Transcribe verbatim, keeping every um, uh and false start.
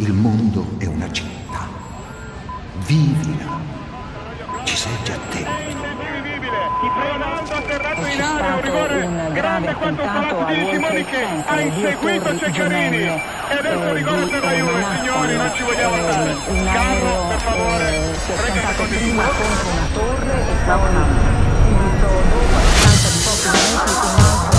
Il mondo è una città. Vivila. Ci sei già dentro. C'è stato un grave attentato al World Trade Center, le due torri gemelle E adesso eh, rigore per la di Juve, Manhattan. signori, non ci vogliamo andare. Eh, un aereo Per favore, eh, si è prega schiantato che prima continui. contro una torre e poi subito dopo, a distanza di pochi minuti, un altro